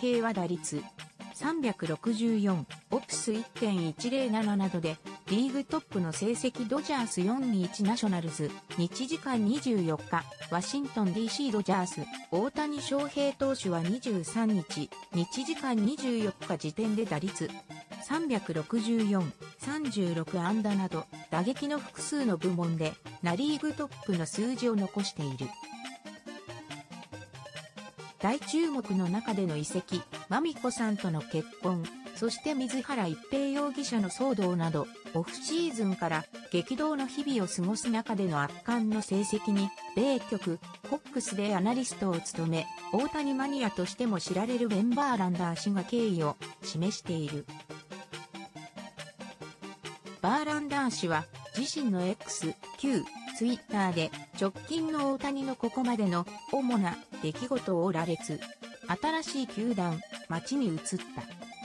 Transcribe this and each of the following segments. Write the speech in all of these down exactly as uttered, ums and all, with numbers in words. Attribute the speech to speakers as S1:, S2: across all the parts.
S1: 計は打率さんびゃくろくじゅうよん、オプス いってんいちゼロなな などで、リーグトップの成績ドジャースよんにいちナショナルズ、日時間にじゅうよっか、ワシントン ディーシー ドジャース、大谷翔平投手はにじゅうさんにち、日時間にじゅうよっか時点で打率さんびゃくろくじゅうよん、さんじゅうろく安打など、打撃の複数の部門で、ナリーグトップの数字を残している。大注目の中での移籍、まみこさんとの結婚、そして水原一平容疑者の騒動など、オフシーズンから激動の日々を過ごす中での圧巻の成績に、米局、コックスでアナリストを務め、大谷マニアとしても知られるベン・バーランダー氏が敬意を示している。バーランダー氏は、自身の X、旧、ツイッターで、直近の大谷のここまでの主な出来事を羅列。新しい球団、街に移った。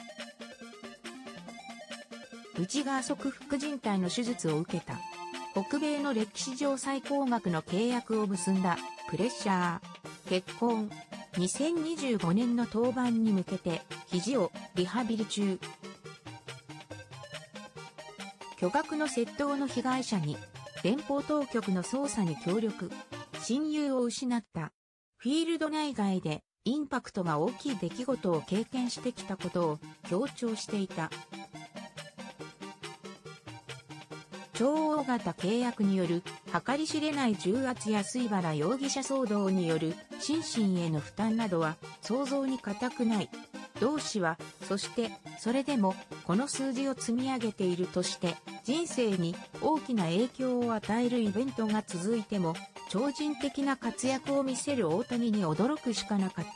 S1: 内側側副靭帯の手術を受けた。北米の歴史上最高額の契約を結んだ。プレッシャー。結婚。にせんにじゅうごねんの登板に向けて、肘をリハビリ中。巨額の窃盗の被害者に、連邦当局の捜査に協力。親友を失った。フィールド内外でインパクトが大きい出来事を経験してきたことを強調していた。超大型契約による計り知れない重圧や水原容疑者騒動による心身への負担などは想像に難くない。同氏は、そしてそれでもこの数字を積み上げているとして人生に大きな影響を与えるイベントが続いても超人的な活躍を見せる大谷に驚くしかなかった。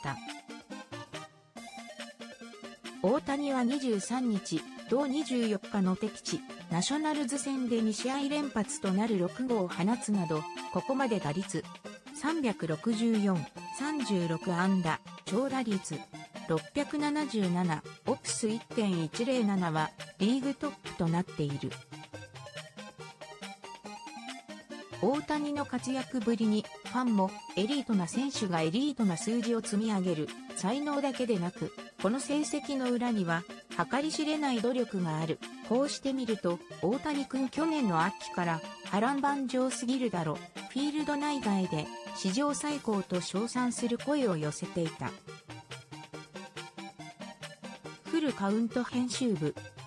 S1: 大谷はにじゅうさんにち、同にじゅうよっかの敵地、ナショナルズ戦でにしあい連発となるろくごうを放つなど、ここまで打率さんびゃくろくじゅうよん、さんじゅうろく安打、長打率ろっぴゃくななじゅうなな、オプス いってんいちゼロなな はリーグトップとなっている。大谷の活躍ぶりにファンもエリートな選手がエリートな数字を積み上げる才能だけでなく、この成績の裏には計り知れない努力がある。こうしてみると大谷くん去年の秋から波乱万丈すぎるだろ。フィールド内外で史上最高と称賛する声を寄せていた。フルカウント編集部